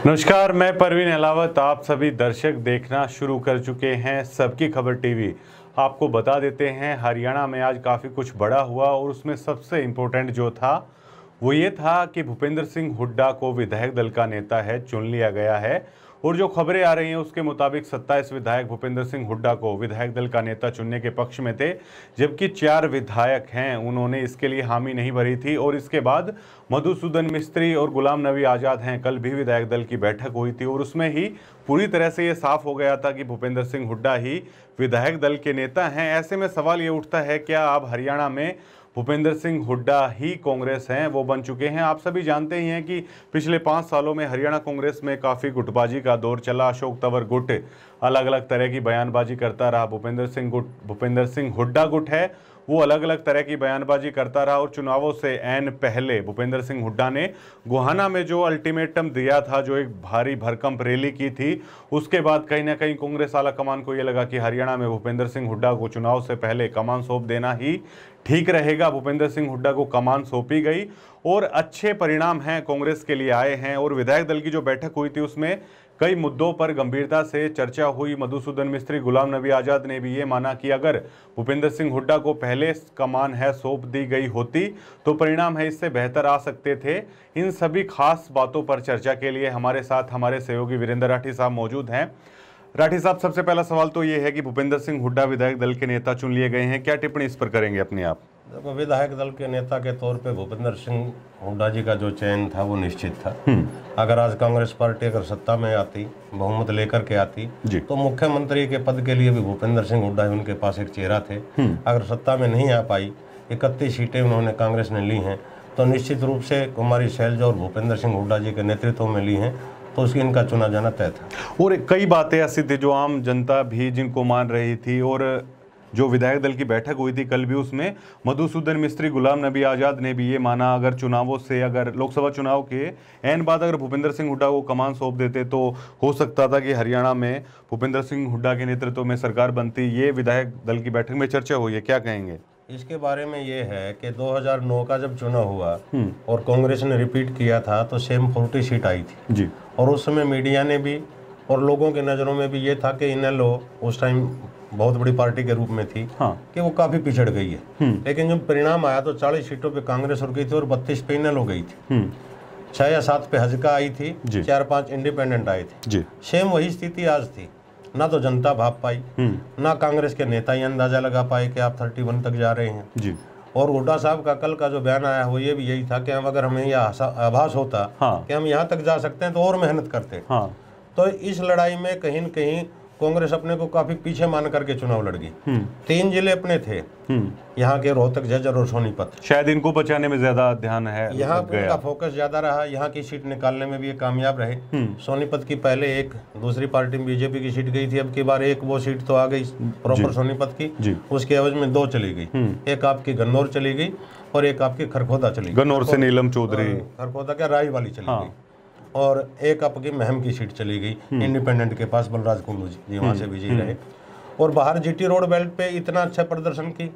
नमस्कार, मैं परवीन अहलावत। आप सभी दर्शक देखना शुरू कर चुके हैं सबकी खबर टीवी। आपको बता देते हैं, हरियाणा में आज काफ़ी कुछ बड़ा हुआ और उसमें सबसे इम्पोर्टेंट जो था वो ये था कि भूपेंद्र सिंह हुड्डा को विधायक दल का नेता चुन लिया गया है। और जो खबरें आ रही हैं उसके मुताबिक 27 विधायक भूपेंद्र सिंह हुड्डा को विधायक दल का नेता चुनने के पक्ष में थे, जबकि 4 विधायक हैं उन्होंने इसके लिए हामी नहीं भरी थी। और इसके बाद मधुसूदन मिस्त्री और गुलाम नबी आज़ाद हैं, कल भी विधायक दल की बैठक हुई थी और उसमें ही पूरी तरह से ये साफ हो गया था कि भूपेंद्र सिंह हुड्डा ही विधायक दल के नेता हैं। ऐसे में सवाल ये उठता है, क्या अब हरियाणा में भूपेंद्र सिंह हुड्डा ही कांग्रेस हैं, वो बन चुके हैं? आप सभी जानते ही हैं कि पिछले 5 सालों में हरियाणा कांग्रेस में काफ़ी गुटबाजी का दौर चला। अशोक तंवर गुट अलग अलग तरह की बयानबाजी करता रहा। भूपेंद्र सिंह हुड्डा गुट है, वो अलग अलग तरह की बयानबाजी करता रहा। और चुनावों से ऐन पहले भूपेंद्र सिंह हुड्डा ने गोहाना में जो अल्टीमेटम दिया था, जो एक भारी भरकम रैली की थी, उसके बाद कहीं ना कहीं कांग्रेस आला कमान को ये लगा कि हरियाणा में भूपेंद्र सिंह हुड्डा को चुनाव से पहले कमान सौंप देना ही ठीक रहेगा। भूपेंद्र सिंह हुड्डा को कमान सौंपी गई और अच्छे परिणाम हैं कांग्रेस के लिए आए हैं। और विधायक दल की जो बैठक हुई थी उसमें कई मुद्दों पर गंभीरता से चर्चा हुई। मधुसूदन मिस्त्री, गुलाम नबी आज़ाद ने भी ये माना कि अगर भूपेंद्र सिंह हुड्डा को पहले कमान सौंप दी गई होती तो परिणाम इससे बेहतर आ सकते थे। इन सभी खास बातों पर चर्चा के लिए हमारे साथ हमारे सहयोगी वीरेंद्र राठी साहब मौजूद हैं। राठी साहब, सबसे पहला सवाल तो ये है कि भूपेंद्र सिंह हुड्डा विधायक दल के नेता चुन लिए गए हैं, क्या टिप्पणी इस पर करेंगे अपने आप? देखो, विधायक दल के नेता के तौर पे भूपेंद्र सिंह हुड्डा जी का जो चयन था वो निश्चित था। अगर आज कांग्रेस पार्टी अगर सत्ता में आती, बहुमत लेकर के आती, तो मुख्यमंत्री के पद के लिए भी भूपेंद्र सिंह हुड्डा उनके पास एक चेहरा थे। अगर सत्ता में नहीं आ पाई, 31 सीटें उन्होंने कांग्रेस ने ली हैं, तो निश्चित रूप से कुमारी शैलजा और भूपेंद्र सिंह हुड्डा जी के नेतृत्व में ली हैं, तो उसकी इनका चुना जाना तय था। और कई बातें ऐसी थी जो आम जनता भी जिनको मान रही थी, और जो विधायक दल की बैठक हुई थी कल भी, उसमें मधुसूदन मिस्त्री, गुलाम नबी आज़ाद ने भी ये माना, अगर चुनावों से, अगर लोकसभा चुनाव के ऐन बाद अगर भूपेंद्र सिंह हुड्डा को कमान सौंप देते तो हो सकता था कि हरियाणा में भूपेंद्र सिंह हुड्डा के नेतृत्व में सरकार बनती। ये विधायक दल की बैठक में चर्चा हुई है, क्या कहेंगे इसके बारे में? ये है कि 2009 का जब चुनाव हुआ और कांग्रेस ने रिपीट किया था तो सेम 40 सीट आई थी जी। और उस समय मीडिया ने भी और लोगों के नज़रों में भी ये था कि इनेलो उस टाइम बहुत बड़ी पार्टी के रूप में थी, कि वो काफ़ी पिछड़ गई है। लेकिन जब परिणाम आया तो 40 सीटों पे कांग्रेस हो गई थी और 32 पे इनेलो गई थी। 6 या 7 पे हजका आई थी, 4-5 इंडिपेंडेंट आए थे। सेम वही स्थिति आज थी। ना तो जनता भाप पाई, ना कांग्रेस के नेता ही अंदाजा लगा पाए कि आप 31 तक जा रहे हैं जी। और हुड्डा साहब का कल का जो बयान आया वो ये भी यही था कि हम अगर हमें यह आभास होता कि हम यहाँ तक जा सकते हैं तो और मेहनत करते। तो इस लड़ाई में कहीं न कहीं कांग्रेस अपने को काफी पीछे मान करके चुनाव लड़ गई। 3 जिले अपने थे, यहाँ के रोहतक, झज्जर और सोनीपत। शायद इनको बचाने में ज्यादा ध्यान है, यहाँ उनका फोकस ज्यादा रहा। यहाँ की सीट निकालने में भी ये कामयाब रहे। सोनीपत की पहले एक दूसरी पार्टी में बीजेपी की सीट गई थी, अब की बार एक वो सीट तो आ गई प्रॉपर सोनीपत की। उसके एवज में 2 चली गई, एक आपकी गन्नौर चली गई और एक आपकी खरखोदा चली गई। गन्नौर से नीलम चौधरी, खरखोदा क्या राय वाली चली गई। और एक आपकी महम की सीट चली गई इंडिपेंडेंट के पास, बलराज कुंडू जी वहाँ से विजयी रहे। और बाहर जीटी रोड बेल्ट पे इतना अच्छा प्रदर्शन की,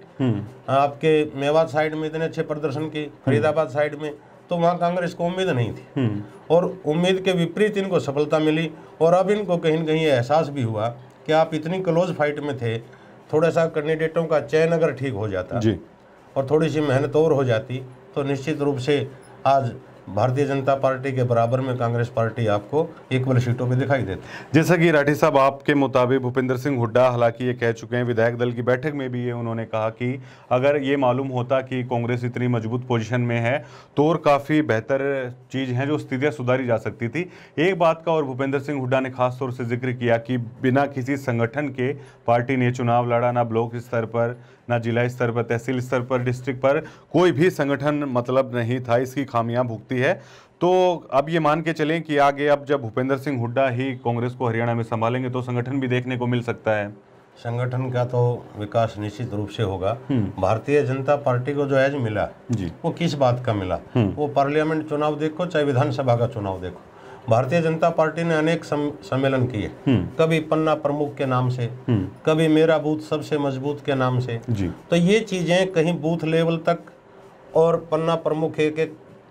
आपके मेवात साइड में इतने अच्छे प्रदर्शन की, फरीदाबाद साइड में, तो वहाँ कांग्रेस को उम्मीद नहीं थी। और उम्मीद के विपरीत इनको सफलता मिली। और अब इनको कहीं न कहीं एहसास भी हुआ कि आप इतनी क्लोज फाइट में थे, थोड़ा सा कैंडिडेटों का चयन अगर ठीक हो जाता और थोड़ी सी मेहनत और हो जाती तो निश्चित रूप से आज भारतीय जनता पार्टी के बराबर में कांग्रेस पार्टी आपको इक्वल सीटों पे दिखाई देती। जैसा कि राठी साहब आपके मुताबिक भूपेंद्र सिंह हुड्डा हालांकि ये कह चुके हैं, विधायक दल की बैठक में भी ये उन्होंने कहा कि अगर ये मालूम होता कि कांग्रेस इतनी मजबूत पोजीशन में है तो और काफ़ी बेहतर चीज़ हैं, जो स्थितियाँ सुधारी जा सकती थी। एक बात का और भूपेंद्र सिंह हुड्डा ने खास तौर से जिक्र किया कि बिना किसी संगठन के पार्टी ने चुनाव लड़ा, ना ब्लॉक स्तर पर, ना जिला स्तर पर, तहसील स्तर पर, डिस्ट्रिक्ट पर, कोई भी संगठन मतलब नहीं था। इसकी खामियां भुगती है। तो अब ये मान के चलें कि आगे अब जब भूपेंद्र सिंह हुड्डा ही कांग्रेस को हरियाणा में संभालेंगे तो संगठन भी देखने को मिल सकता है। संगठन का तो विकास निश्चित रूप से होगा। भारतीय जनता पार्टी को जो एज मिला जी, वो किस बात का मिला? वो पार्लियामेंट चुनाव देखो चाहे विधानसभा का चुनाव देखो, भारतीय जनता पार्टी ने अनेक सम्मेलन किए, कभी पन्ना प्रमुख के नाम से, कभी मेरा बूथ सबसे मजबूत के नाम से जी। तो ये चीजें कहीं बूथ लेवल तक और पन्ना प्रमुख एक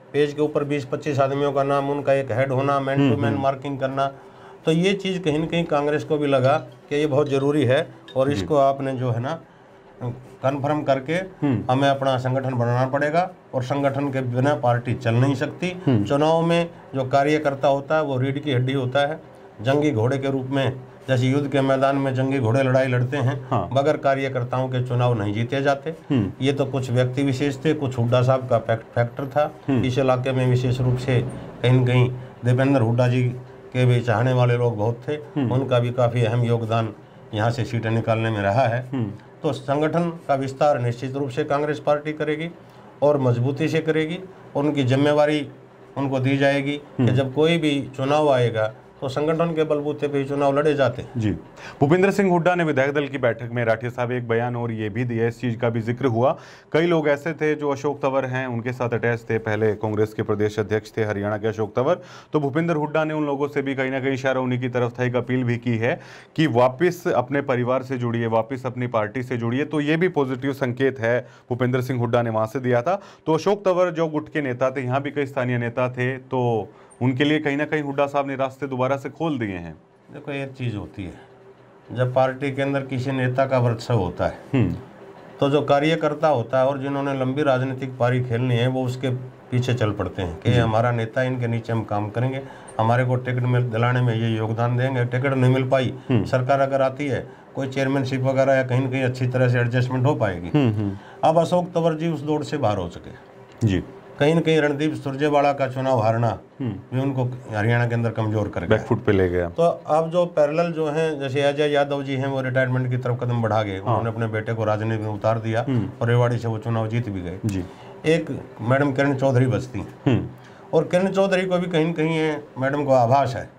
पेज के ऊपर 20-25 आदमियों का नाम, उनका एक हेड होना, मैन टू मैन मार्किंग करना, तो ये चीज़ कहीं न कहीं कांग्रेस को भी लगा कि ये बहुत ज़रूरी है और इसको आपने जो है ना कन्फर्म करके हमें अपना संगठन बनाना पड़ेगा, और संगठन के बिना पार्टी चल नहीं सकती। चुनाव में जो कार्यकर्ता होता है वो रीढ़ की हड्डी होता है, जंगी घोड़े के रूप में, जैसे युद्ध के मैदान में जंगी घोड़े लड़ाई लड़ते हैं, बगैर कार्यकर्ताओं के चुनाव नहीं जीते जाते। ये तो कुछ व्यक्ति विशेष थे, कुछ हुड्डा साहब का फैक्टर था इस इलाके में, विशेष रूप से कहीं न कहीं दीपेंद्र हुड्डा जी के भी चाहने वाले लोग बहुत थे, उनका भी काफ़ी अहम योगदान यहाँ से सीटें निकालने में रहा है। तो संगठन का विस्तार निश्चित रूप से कांग्रेस पार्टी करेगी और मजबूती से करेगी, और उनकी जिम्मेवारी उनको दी जाएगी कि जब कोई भी चुनाव आएगा तो संगठन के बलबूते पे चुनाव लड़े जाते हैं। जी, भूपेंद्र सिंह हुड्डा ने विधायक दल की बैठक में राठिया साहब एक बयान और ये भी दिया, इस चीज़ का भी जिक्र हुआ। कई लोग ऐसे थे जो अशोक तंवर हैं उनके साथ अटैच थे, पहले कांग्रेस के प्रदेश अध्यक्ष थे हरियाणा के अशोक तंवर, तो भूपेंद्र हुड्डा ने उन लोगों से भी कहीं ना कहीं इशारा उन्हीं की तरफ था, एक अपील भी की है कि वापस अपने परिवार से जुड़िए, वापस अपनी पार्टी से जुड़िए। तो ये भी पॉजिटिव संकेत है भूपेंद्र सिंह हुड्डा ने वहाँ से दिया था। तो अशोक तंवर जो गुट के नेता थे, यहाँ भी कई स्थानीय नेता थे, तो उनके लिए कहीं ना कहीं हुड्डा साहब ने रास्ते दोबारा से खोल दिए हैं। देखो एक चीज़ होती है, जब पार्टी के अंदर किसी नेता का वर्चस्व होता है तो जो कार्यकर्ता होता है और जिन्होंने लंबी राजनीतिक पारी खेलनी है वो उसके पीछे चल पड़ते हैं कि हमारा नेता, इनके नीचे हम काम करेंगे, हमारे को टिकट मिल दिलाने में ये योगदान देंगे। टिकट नहीं मिल पाई, सरकार अगर आती है, कोई चेयरमैनशिप वगैरह या कहीं न कहीं अच्छी तरह से एडजस्टमेंट हो पाएगी। अब अशोक तंवर जी उस दौड़ से बाहर हो चुके जी। कहीं न कहीं रणदीप सुरजेवाला का चुनाव हारना भी उनको हरियाणा के अंदर कमजोर कर गया, बैकफुट पे ले गया। तो अब जो पैरेलल जो हैं, जैसे अजय यादव जी हैं, वो रिटायरमेंट की तरफ कदम बढ़ा गए, उन्होंने अपने बेटे को राजनीति में उतार दिया और रेवाड़ी से वो चुनाव जीत भी गए जी। एक मैडम किरण चौधरी बचती हैं, और किरण चौधरी को भी कहीं न कहीं मैडम को आभास है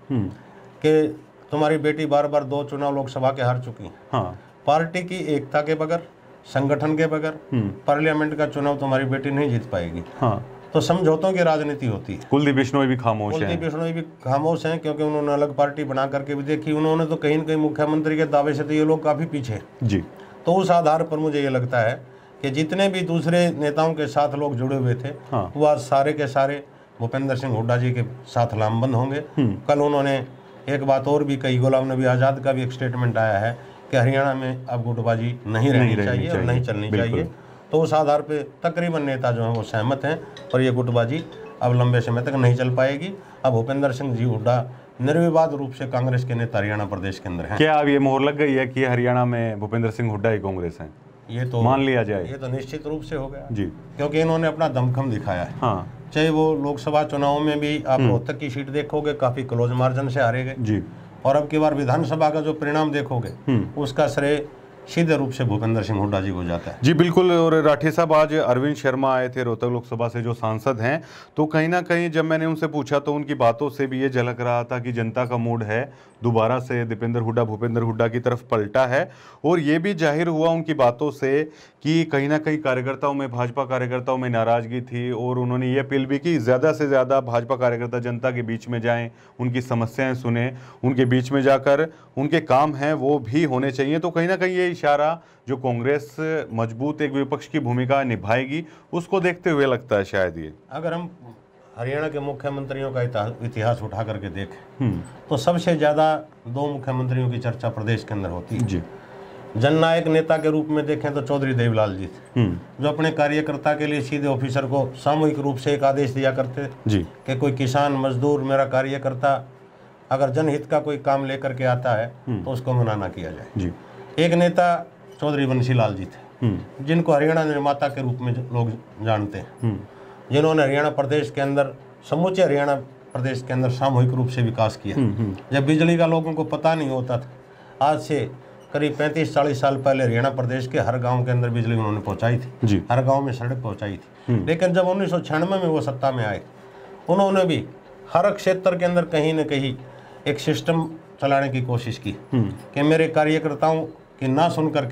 कि तुम्हारी बेटी बार बार 2 चुनाव लोकसभा के हार चुकी है, पार्टी की एकता के बगैर, संगठन के बगैर पार्लियामेंट का चुनाव तुम्हारी बेटी नहीं जीत पाएगी। तो समझौतों की राजनीति होती है। कुलदीप बिश्नोई भी खामोश हैं। कुलदीप बिश्नोई भी खामोश हैं क्योंकि उन्होंने अलग पार्टी बना करके भी देखी, उन्होंने तो कहीं न कहीं मुख्यमंत्री के दावे से तो ये लोग काफ़ी पीछे जी। तो उस आधार पर मुझे ये लगता है कि जितने भी दूसरे नेताओं के साथ लोग जुड़े हुए थे वो आज सारे के सारे भूपेंद्र सिंह हुड्डा जी के साथ लामबंद होंगे। कल उन्होंने एक बात और भी कही, गुलाम नबी आज़ाद का भी एक स्टेटमेंट आया है कि हरियाणा में अब गुटबाजी नहीं रहनी चाहिए और नहीं चलनी चाहिए। तो उस आधार पे तकरीबन नेता जो हैं वो सहमत हैं और ये गुटबाजी अब लंबे समय तक नहीं चल पाएगी। अब भूपेंद्र सिंह जी हुड्डा निर्विवाद रूप से कांग्रेस के नेता हरियाणा प्रदेश के अंदर हैं। क्या अब ये मोहर लग गई है कि हरियाणा में भूपेंद्र सिंह हुड्डा ही कांग्रेस हैं? ये तो मान लिया जाए, ये तो निश्चित रूप से हो गया जी, क्योंकि इन्होंने अपना दमखम दिखाया है। चाहे वो लोकसभा चुनाव में भी आप रोहतक की सीट देखोगे काफी क्लोज मार्जिन से हारे गए जी, और अब की बार विधानसभा का जो परिणाम देखोगे उसका श्रेय सीधे रूप से भूपेंद्र सिंह हुड्डा जी को जाता है जी। बिल्कुल। और राठी साहब, आज अरविंद शर्मा आए थे रोहतक लोकसभा से जो सांसद हैं, तो कहीं ना कहीं जब मैंने उनसे पूछा तो उनकी बातों से भी ये झलक रहा था कि जनता का मूड है दोबारा से दीपेंद्र हुड्डा भूपेंद्र हुड्डा की तरफ पलटा है। और ये भी जाहिर हुआ उनकी बातों से कि कहीं ना कहीं कार्यकर्ताओं में, भाजपा कार्यकर्ताओं में नाराजगी थी, और उन्होंने ये अपील भी की ज़्यादा से ज़्यादा भाजपा कार्यकर्ता जनता के बीच में जाएं, उनकी समस्याएं सुने, उनके बीच में जाकर उनके काम हैं वो भी होने चाहिए। तो कहीं ना कहीं ये इशारा जो कांग्रेस मजबूत एक विपक्ष की भूमिका निभाएगी उसको देखते हुए लगता है शायद ये। अगर हम हरियाणा के मुख्यमंत्रियों का इतिहास उठा करके देखें तो सबसे ज़्यादा 2 मुख्यमंत्रियों की चर्चा प्रदेश के अंदर होती है जी। जननायक नेता के रूप में देखें तो चौधरी देवीलाल जी थे, जो अपने कार्यकर्ता के लिए सीधे ऑफिसर को सामूहिक रूप से एक आदेश दिया करते जी कि कोई किसान मजदूर मेरा कार्यकर्ता अगर जनहित का कोई काम लेकर के आता है तो उसको मना ना किया जाए जी। एक नेता चौधरी बंसीलाल जी थे, जिनको हरियाणा निर्माता के रूप में लोग जानते हैं, जिन्होंने हरियाणा प्रदेश के अंदर, समूचे हरियाणा प्रदेश के अंदर सामूहिक रूप से विकास किया। जब बिजली का लोगों को पता नहीं होता था, आज से करीब 35-40 साल पहले हरियाणा प्रदेश के हर गांव के अंदर बिजली उन्होंने पहुंचाई थी, हर गांव में सड़क पहुंचाई थी। लेकिन जब 1996 में वो सत्ता में आए, उन्होंने भी हर क्षेत्र के अंदर कहीं न कहीं एक सिस्टम चलाने की कोशिश की कि मेरे कार्यकर्ताओं की ना सुन करके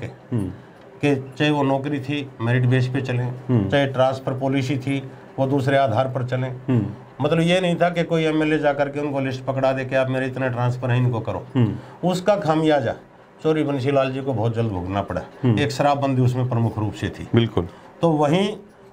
कि चाहे वो नौकरी थी मेरिट बेस पे चलें, चाहे ट्रांसफर पॉलिसी थी वो दूसरे आधार पर चलें। मतलब ये नहीं था कि कोई एमएलए जाकर के उनको लिस्ट पकड़ा दे कि आप मेरे इतने ट्रांसफर हैं इनको करो। उसका खामियाजा चौधरी बंसीलाल जी को बहुत जल्द भोगना पड़ा। एक शराबबंदी उसमें प्रमुख रूप से थी। बिल्कुल। तो वहीं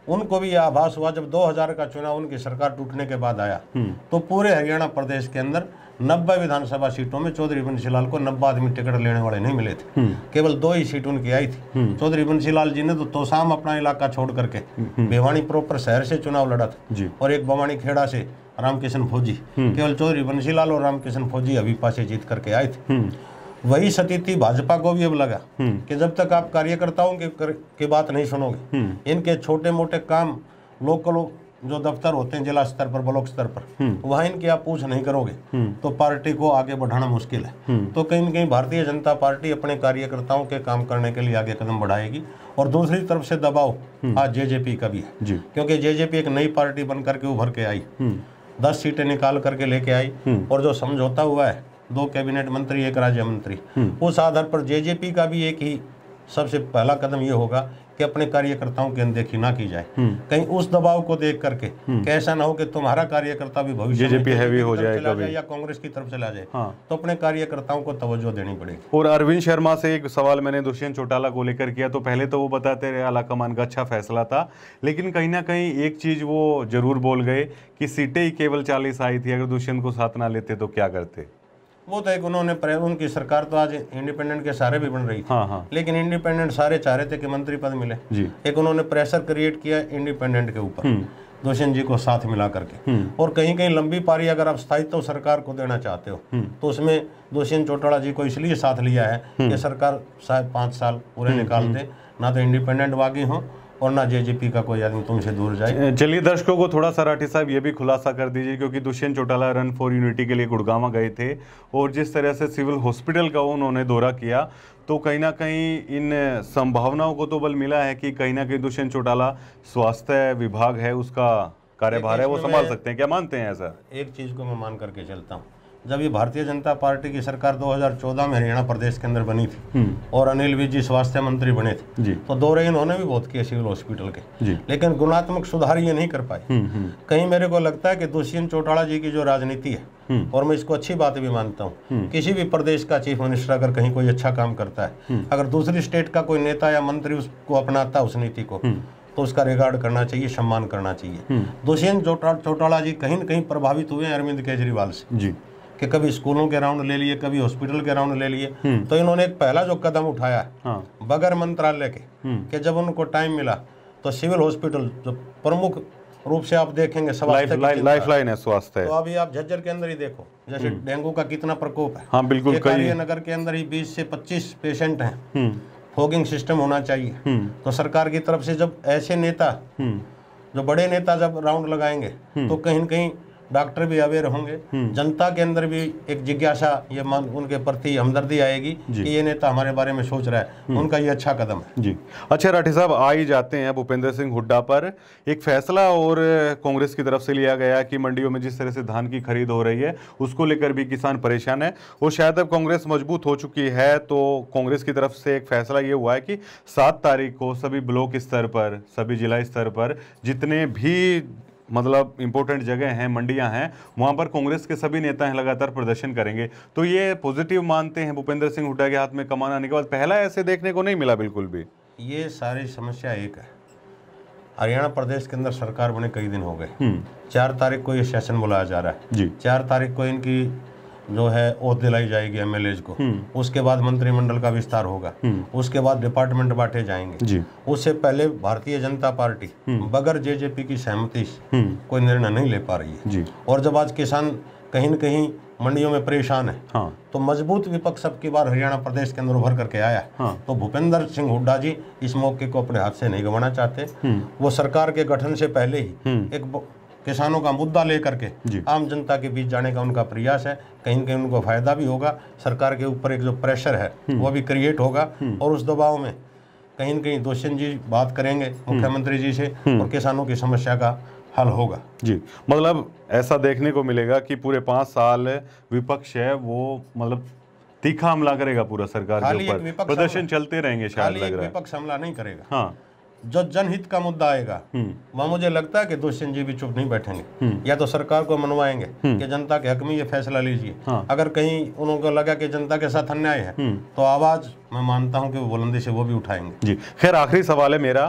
उनको भी यह आभास हुआ जब 2000 का चुनाव उनकी सरकार टूटने के बाद आया तो पूरे हरियाणा प्रदेश के अंदर 90 विधानसभा सीटों में चौधरी बंसीलाल को 90 आदमी टिकट लेने वाले नहीं मिले थे। केवल 2 ही सीट उनकी आई थी। चौधरी बंसीलाल जी ने तो तोसाम अपना इलाका छोड़ करके भिवानी प्रॉपर शहर से चुनाव लड़ा था और एक बवानी खेड़ा से रामकिशन फौजी, केवल चौधरी बंसीलाल और रामकिशन फौजी अभी पासे जीत करके आए थे। वही स्थिति भाजपा को भी अब लगा कि जब तक आप कार्यकर्ताओं की बात नहीं सुनोगे, इनके छोटे मोटे काम लोकल जो दफ्तर होते हैं जिला स्तर पर ब्लॉक स्तर पर वहाँ इनकी आप पूछ नहीं करोगे तो पार्टी को आगे बढ़ाना मुश्किल है। तो कहीं न कहीं भारतीय जनता पार्टी अपने कार्यकर्ताओं के काम करने के लिए आगे कदम बढ़ाएगी। और दूसरी तरफ से दबाव आज जेजेपी का भी है, क्योंकि जेजेपी एक नई पार्टी बन करके उभर के आई, 10 सीटें निकाल करके लेके आई और जो समझौता हुआ है 2 कैबिनेट मंत्री 1 राज्य मंत्री, उस आधार पर जेजेपी का भी एक ही सबसे पहला कदम ये होगा कि अपने कार्यकर्ताओं की अनदेखी ना की जाए। कहीं उस दबाव को देख करके कि ऐसा ना हो कि तुम्हारा कार्यकर्ता भी भविष्य जेजेपी हैवी हो जाए या कांग्रेस की तरफ चला जाए। तो अपने कार्यकर्ताओं को तवज्जो देनी पड़ेगी। और अरविंद शर्मा से एक सवाल मैंने दुष्यंत चौटाला को लेकर किया तो पहले तो वो बताते रहे आलाकमान का अच्छा फैसला था, लेकिन कहीं ना कहीं एक चीज वो जरूर बोल गए कि सीटें ही केवल 40 आई थी, अगर दुष्यंत को साथ ना लेते तो क्या करते। वो तो एक उन्होंने उनकी सरकार तो आज इंडिपेंडेंट के सारे भी बन रही थी, लेकिन इंडिपेंडेंट सारे चाह रहे थे कि मंत्री पद मिले। एक उन्होंने प्रेशर क्रिएट किया इंडिपेंडेंट के ऊपर दुष्यंत जी को साथ मिला करके। और कहीं कहीं लंबी पारी अगर आप स्थायित्व सरकार को देना चाहते हो तो उसमें दुष्यंत चौटाला जी को इसलिए साथ लिया है कि सरकार शायद 5 साल पूरे निकाल दे, ना तो इंडिपेंडेंट बागी हो और ना जेजेपी का कोई आदमी तुमसे दूर जाए। चलिए दर्शकों को थोड़ा सा राठी साहब ये भी खुलासा कर दीजिए, क्योंकि Dushyant Chautala run for unity के लिए गुड़गांव गए थे और जिस तरह से सिविल हॉस्पिटल का उन्होंने दौरा किया तो कहीं ना कहीं इन संभावनाओं को तो बल मिला है कि कहीं ना कहीं दुष्यंत चौटाला स्वास्थ्य विभाग है उसका कार्यभार है वो संभाल सकते हैं। क्या मानते हैं ऐसा? एक चीज को मैं मान करके चलता हूँ, जब ये भारतीय जनता पार्टी की सरकार 2014 में हरियाणा प्रदेश के अंदर बनी थी और अनिल विज जी स्वास्थ्य मंत्री बने थे तो दौरे इन्होंने भी बहुत किए सिविल हॉस्पिटल के, लेकिन गुणात्मक सुधार ये नहीं कर पाए। कहीं मेरे को लगता है कि दुष्यंत चौटाला जी की जो राजनीति है, और मैं इसको अच्छी बात भी मानता हूँ, किसी भी प्रदेश का चीफ मिनिस्टर अगर कहीं कोई अच्छा काम करता है, अगर दूसरी स्टेट का कोई नेता या मंत्री उसको अपनाता है उस नीति को, तो उसका रिगार्ड करना चाहिए, सम्मान करना चाहिए। दुष्यंत चौटाला जी कहीं न कहीं प्रभावित हुए अरविंद केजरीवाल से कि कभी स्कूलों के राउंड ले लिए, कभी हॉस्पिटल के राउंड ले लिए। तो इन्होंने एक पहला जो कदम उठाया बगैर मंत्रालय के कि जब उनको टाइम मिला तो सिविल हॉस्पिटल जो प्रमुख रूप से आप देखेंगे लाइफलाइन है स्वास्थ्य, तो अभी आप झज्जर के अंदर ही देखो जैसे डेंगू का कितना प्रकोप है। हाँ बिल्कुल, नगर के अंदर ही 20 से 25 पेशेंट हैं। फॉगिंग सिस्टम होना चाहिए। तो सरकार की तरफ से जब ऐसे नेता जो बड़े नेता जब राउंड लगाएंगे तो कहीं न कहीं डॉक्टर भी अवेयर होंगे, जनता के अंदर भी एक जिज्ञासा ये उनके प्रति हमदर्दी आएगी कि ये नेता हमारे बारे में सोच रहा है, उनका ये अच्छा कदम है। जी अच्छा राठी साहब, आ ही जाते हैं भूपेंद्र सिंह हुड्डा पर। एक फैसला और कांग्रेस की तरफ से लिया गया कि मंडियों में जिस तरह से धान की खरीद हो रही है उसको लेकर भी किसान परेशान है और शायद अब कांग्रेस मजबूत हो चुकी है। तो कांग्रेस की तरफ से एक फैसला ये हुआ है कि 7 तारीख को सभी ब्लॉक स्तर पर, सभी जिला स्तर पर जितने भी मतलब इंपॉर्टेंट जगह हैं, मंडियां हैं, वहां पर कांग्रेस के सभी नेता हैं लगातार प्रदर्शन करेंगे। तो ये पॉजिटिव मानते हैं भूपेंद्र सिंह हुड्डा के हाथ में कमान आने के बाद? पहला ऐसे देखने को नहीं मिला बिल्कुल भी। ये सारी समस्या एक है, हरियाणा प्रदेश के अंदर सरकार बने कई दिन हो गए। 4 तारीख को ये सेशन बुलाया जा रहा है जी। 4 तारीख को इनकी जो है ओथ दिलाई जाएगी एमएलएज को, उसके बाद मंत्रिमंडल का विस्तार होगा, उसके बाद डिपार्टमेंट बांटे जाएंगे जी। उससे पहले भारतीय जनता पार्टी बगैर जेजेपी की सहमति कोई निर्णय नहीं ले पा रही है जी। और जब आज किसान कहीं न कहीं मंडियों में परेशान है तो मजबूत विपक्ष अब की बार हरियाणा प्रदेश के अंदर उभर करके आया। तो भूपेंद्र सिंह हुड्डा जी इस मौके को अपने हाथ से नहीं गंवाना चाहते। वो सरकार के गठन से पहले ही एक किसानों का मुद्दा लेकर के आम जनता के बीच जाने का उनका प्रयास है। कहीं न कहीं उनको फायदा भी होगा, सरकार के ऊपर एक जो प्रेशर है वो भी क्रिएट होगा और उस दबाव में कहीं न कहीं दुष्यंत जी बात करेंगे मुख्यमंत्री जी से और किसानों की समस्या का हल होगा जी। मतलब ऐसा देखने को मिलेगा कि पूरे 5 साल विपक्ष है वो मतलब तीखा हमला करेगा पूरा सरकार के ऊपर, प्रदर्शन चलते रहेंगे शायद लग रहा है। विपक्ष हमला नहीं करेगा। हाँ, जो जनहित का मुद्दा आएगा वहाँ मुझे लगता है कि दुष्यंत जी भी चुप नहीं बैठेंगे, या तो सरकार को मनवाएंगे कि जनता के हक में ये फैसला लीजिए। अगर कहीं उनको लगा कि जनता के साथ अन्याय है तो आवाज मैं मानता हूं कि वो बुलंदी से वो भी उठाएंगे जी। खैर आखिरी सवाल है मेरा,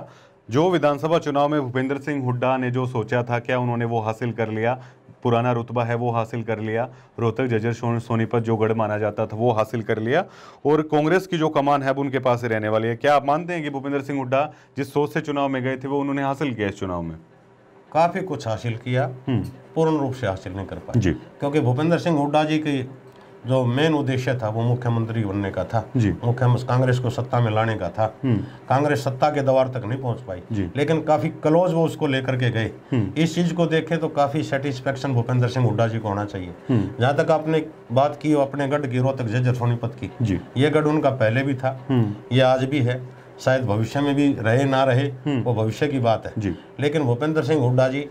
जो विधानसभा चुनाव में भूपेंद्र सिंह हुड्डा ने जो सोचा था, क्या उन्होंने वो हासिल कर लिया? पुराना रुतबा है वो हासिल कर लिया, रोहतक जर्जर सोनीपत जो गढ़ माना जाता था वो हासिल कर लिया, और कांग्रेस की जो कमान है अब उनके पास ही रहने वाली है। क्या आप मानते हैं कि भूपेंद्र सिंह हुड्डा जिस सोच से चुनाव में गए थे वो उन्होंने हासिल किया इस चुनाव में? काफी कुछ हासिल किया, पूर्ण रूप से हासिल नहीं कर पाए जी, क्योंकि भूपेंद्र सिंह हुड्डा जी की जो मेन उद्देश्य था वो मुख्यमंत्री बनने का था, कांग्रेस को सत्ता में लाने का था। कांग्रेस सत्ता के दवार तक नहीं पहुंच पाई, लेकिन काफी क्लोज वो उसको लेकर के गए। इस चीज को देखें तो काफी सेटिस्फेक्शन भूपेंद्र सिंह हुड्डा जी को होना चाहिए। जहां तक आपने बात की अपने गढ़ की, रोहतक जर्जर सोनीपत की, ये गढ़ उनका पहले भी था, ये आज भी है, शायद भविष्य में भी रहे ना रहे वो भविष्य की बात है। लेकिन भूपेंद्र सिंह हुड्डा जी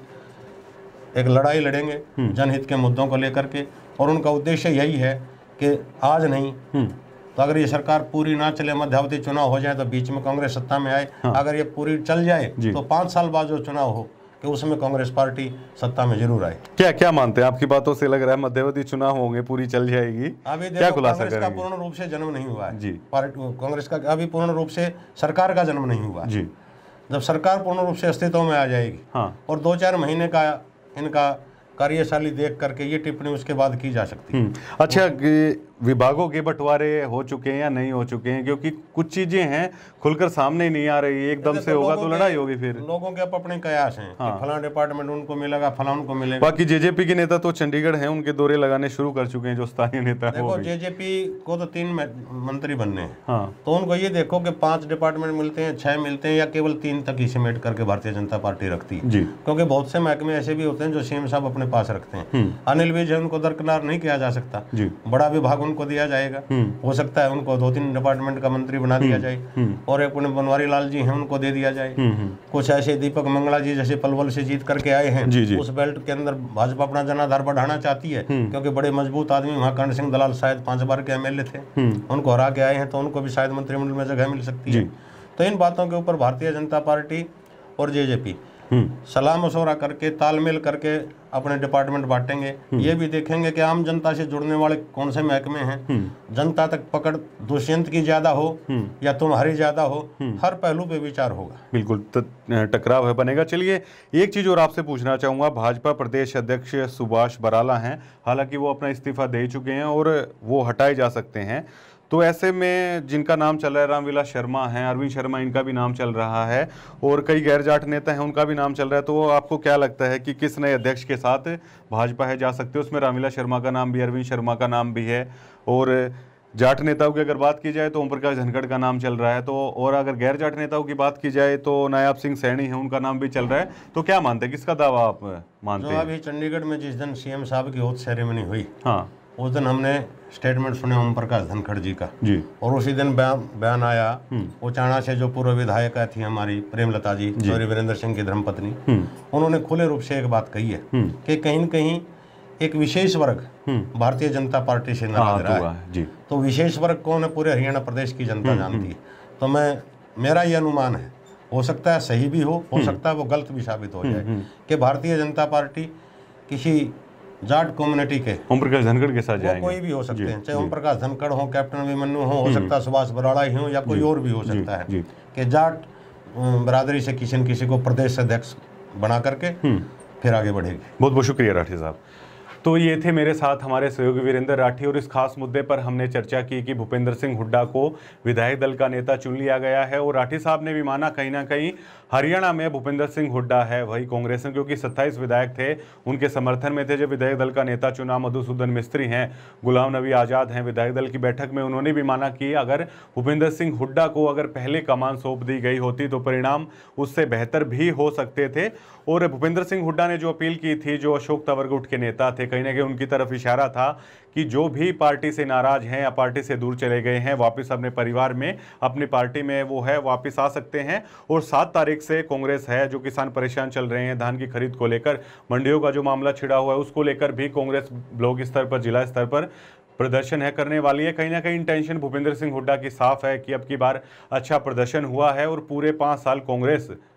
एक लड़ाई लड़ेंगे जनहित के मुद्दों को लेकर के, और उनका उद्देश्य यही है कि आज नहीं तो अगर ये सरकार पूरी ना चले, मध्यावधि चुनाव हो जाए तो बीच में कांग्रेस सत्ता में आए, अगर ये पूरी चल जाए तो 5 साल बाद जो चुनाव हो कि उसमें कांग्रेस पार्टी सत्ता में जरूर आए। क्या मानते हैं? आपकी बातों से लग रहा है मध्यावधि चुनाव होंगे, पूरी चल जाएगी। अभी देखो, कांग्रेस का पूर्ण रूप से जन्म नहीं हुआ है जी, कांग्रेस का अभी पूर्ण रूप से सरकार का जन्म नहीं हुआ जी। जब सरकार पूर्ण रूप से अस्तित्व में आ जाएगी और 2-4 महीने का इनका कार्यशाली देख करके ये टिप्पणी उसके बाद की जा सकती है। अच्छा, विभागों के बंटवारे हो चुके हैं या नहीं हो चुके हैं? क्योंकि कुछ चीजें हैं खुलकर सामने ही नहीं आ रही, एकदम से होगा तो लड़ाई होगी। फिर लोगों के अपने कयास हैं कि फलां डिपार्टमेंट उनको मिलेगा, फलां उनको मिलेगा। बाकी जेजेपी के नेता तो चंडीगढ़ हैं, उनके दौरे लगाने शुरू कर चुके हैं जो स्थानीय नेता है। देखो, जेजेपी को तो 3 मंत्री बनने हैं, तो उनको ये देखो कि 5 डिपार्टमेंट मिलते हैं, 6 मिलते हैं, या केवल 3 तक ही सिमेट करके भारतीय जनता पार्टी रखती है। क्योंकि बहुत से महकमे ऐसे भी होते हैं जो सीएम साहब अपने पास रखते हैं। अनिल विज है, उनको दरकिनार नहीं किया जा सकता, बड़ा विभाग उनको दिया जाएगा। हो सकता है उनको 2-3 डिपार्टमेंट का मंत्री बना दिया जाए, और एक बनवारी लाल जी हैं उनको दे दिया जाए। कुछ ऐसे दीपक मंगला जी जैसे पलवल से जीत करके आए हैं, उस बेल्ट के अंदर भाजपा अपना जनाधार बढ़ाना चाहती है, क्योंकि बड़े मजबूत आदमी वहाँ कर्ण सिंह दलाल शायद 5 बार के एमएलए थे, उनको हरा के आए हैं, तो उनको भी शायद मंत्रिमंडल में जगह मिल सकती है। तो इन बातों के ऊपर भारतीय जनता पार्टी और जेजेपी सलाह मशवरा करके, तालमेल करके अपने डिपार्टमेंट बांटेंगे। ये भी देखेंगे कि आम जनता से जुड़ने वाले कौन से महकमे हैं, जनता तक पकड़ दुष्यंत की ज्यादा हो या तुम्हारी ज्यादा हो, हर पहलू पे विचार होगा। बिल्कुल टकराव है बनेगा। चलिए, एक चीज और आपसे पूछना चाहूंगा, भाजपा प्रदेश अध्यक्ष सुभाष बराला हैं, हालांकि वो अपना इस्तीफा दे चुके हैं और वो हटाए जा सकते हैं, तो ऐसे में जिनका नाम चल रहा है, रामविलास शर्मा हैं, अरविंद शर्मा, इनका भी नाम चल रहा है, और कई गैर जाट नेता हैं उनका भी नाम चल रहा है, तो आपको क्या लगता है कि किस नए अध्यक्ष के साथ भाजपा है जा सकते है? उसमें रामविलास शर्मा का नाम भी, अरविंद शर्मा का नाम भी है, और जाट नेताओं की अगर बात की जाए तो ओम प्रकाश धनखड़ का नाम चल रहा है, तो और अगर गैर जाट नेताओं की बात की जाए तो नायाब सिंह सैनी है, उनका नाम भी चल रहा है। तो क्या मानते हैं, किसका दावा आप मानते हैं? अभी चंडीगढ़ में जिस दिन सीएम साहब की ओथ सेरेमनी हुई, उस दिन हमने स्टेटमेंट सुने ओम प्रकाश धनखड़ जी का जी, और उसी दिन बयान आया उचाणा से जो पूर्व विधायक थी हमारी प्रेमलता जी, चौधरी वीरेंद्र सिंह की धर्मपत्नी, उन्होंने खुले रूप से एक बात कही है कि कहीं न कहीं एक विशेष वर्ग भारतीय जनता पार्टी से नाराज रहा है जी। तो विशेष वर्ग कौन है? पूरे हरियाणा प्रदेश की जनता जानती है। तो मेरा ये अनुमान है, हो सकता है सही भी हो सकता है वो गलत भी साबित हो जाए, कि भारतीय जनता पार्टी किसी जाट कम्युनिटी के ओम प्रकाश धनखड़ के साथ जाएंगे। कोई भी हो सकते हैं, चाहे ओम प्रकाश धनखड़ हो, कैप्टन अभिमन्यु हो सकता है सुभाष बराला ही हो, या कोई और भी हो सकता है, कि जाट बरादरी से किसी न किसी को प्रदेश अध्यक्ष बना करके फिर आगे बढ़ेगी। बहुत बहुत शुक्रिया राठी साहब। तो ये थे मेरे साथ हमारे सहयोगी वीरेंद्र राठी, और इस खास मुद्दे पर हमने चर्चा की कि भूपेंद्र सिंह हुड्डा को विधायक दल का नेता चुन लिया गया है, और राठी साहब ने भी माना कहीं ना कहीं हरियाणा में भूपेंद्र सिंह हुड्डा है वही कांग्रेस में, क्योंकि 27 विधायक थे उनके समर्थन में थे जब विधायक दल का नेता चुना। मधुसूदन मिस्त्री हैं, गुलाम नबी आज़ाद हैं, विधायक दल की बैठक में उन्होंने भी माना कि अगर भूपेंद्र सिंह हुड्डा को अगर पहले कमान सौंप दी गई होती तो परिणाम उससे बेहतर भी हो सकते थे। और भूपेंद्र सिंह हुड्डा ने जो अपील की थी, जो अशोक तंवर गुट के नेता थे, कहीं ना कहीं उनकी तरफ इशारा था कि जो भी पार्टी से नाराज हैं या पार्टी से दूर चले गए हैं, वापस अपने परिवार में, अपनी पार्टी में वो है वापस आ सकते हैं। और 7 तारीख से कांग्रेस है, जो किसान परेशान चल रहे हैं धान की खरीद को लेकर, मंडियों का जो मामला छिड़ा हुआ है उसको लेकर भी कांग्रेस ब्लॉक स्तर पर, जिला स्तर पर प्रदर्शन है करने वाली है। कहीं ना कहीं इंटेंशन भूपेंद्र सिंह हुड्डा की साफ है कि अब की बार अच्छा प्रदर्शन हुआ है और पूरे 5 साल कांग्रेस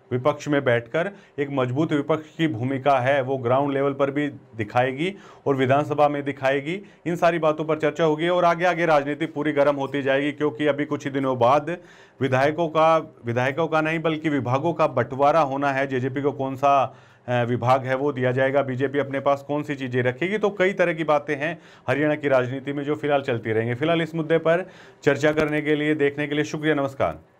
विपक्ष में बैठकर एक मजबूत विपक्ष की भूमिका है वो ग्राउंड लेवल पर भी दिखाएगी और विधानसभा में दिखाएगी। इन सारी बातों पर चर्चा होगी और आगे आगे राजनीति पूरी गर्म होती जाएगी, क्योंकि अभी कुछ ही दिनों बाद विधायकों का नहीं बल्कि विभागों का बंटवारा होना है। जेजेपी को कौन सा विभाग है वो दिया जाएगा, बीजेपी अपने पास कौन सी चीज़ें रखेगी। तो कई तरह की बातें हैं हरियाणा की राजनीति में जो फिलहाल चलती रहेंगी। फिलहाल इस मुद्दे पर चर्चा करने के लिए, देखने के लिए शुक्रिया, नमस्कार।